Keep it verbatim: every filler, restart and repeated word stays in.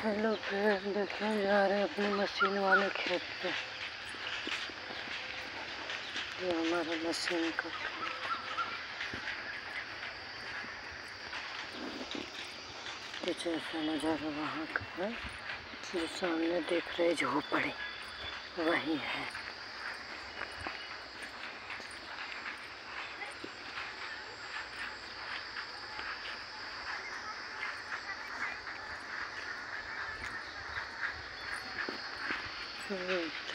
Hello friend, देखने जा रहे हैं अपनी मशीन वाले खेत पे। ये हमारा मशीन का खेत, कुछ ऐसा नज़ारा वहाँ का है। जो सामने देख रहे झोपड़ी वही है। Hmm.